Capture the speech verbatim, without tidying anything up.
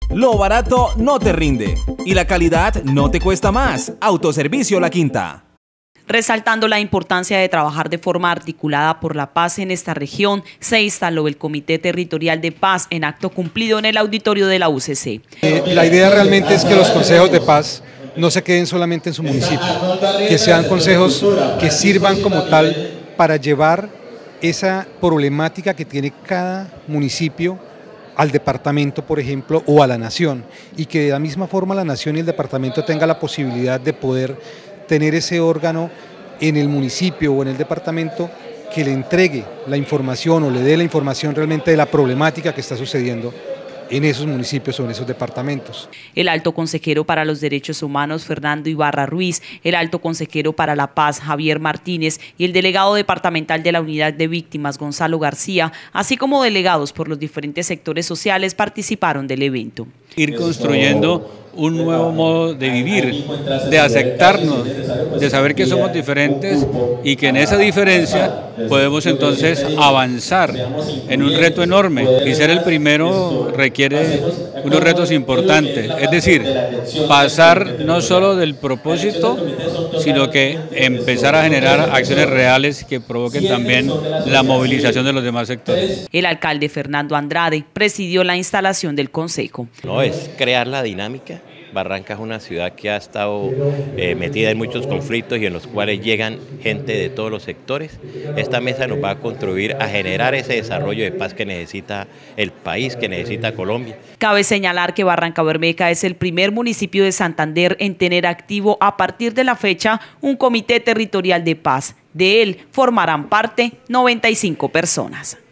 Lo barato no te rinde y la calidad no te cuesta más. Autoservicio La Quinta. Resaltando la importancia de trabajar de forma articulada por la paz en esta región, se instaló el Comité Territorial de Paz en acto cumplido en el auditorio de la U C C. Eh, la idea realmente es que los consejos de paz no se queden solamente en su municipio, que sean consejos que sirvan como tal para llevar esa problemática que tiene cada municipio al departamento, por ejemplo, o a la nación, y que de la misma forma la nación y el departamento tengan la posibilidad de poder tener ese órgano en el municipio o en el departamento que le entregue la información o le dé la información realmente de la problemática que está sucediendo en esos municipios o en esos departamentos. El alto consejero para los derechos humanos, Fernando Ibarra Ruiz, el alto consejero para la paz, Javier Martínez, y el delegado departamental de la Unidad de Víctimas, Gonzalo García, así como delegados por los diferentes sectores sociales, participaron del evento. Ir construyendo un nuevo modo de vivir, de aceptarnos, de saber que somos diferentes y que en esa diferencia podemos entonces avanzar en un reto enorme, y ser el primero requiere unos retos importantes, es decir, pasar no solo del propósito, sino que empezar a generar acciones reales que provoquen también la movilización de los demás sectores. El alcalde Fernando Andrade presidió la instalación del consejo. No, es crear la dinámica. Barranca es una ciudad que ha estado eh, metida en muchos conflictos y en los cuales llegan gente de todos los sectores. Esta mesa nos va a contribuir a generar ese desarrollo de paz que necesita el país, que necesita Colombia. Cabe señalar que Barrancabermeja es el primer municipio de Santander en tener activo a partir de la fecha un comité territorial de paz. De él formarán parte noventa y cinco personas.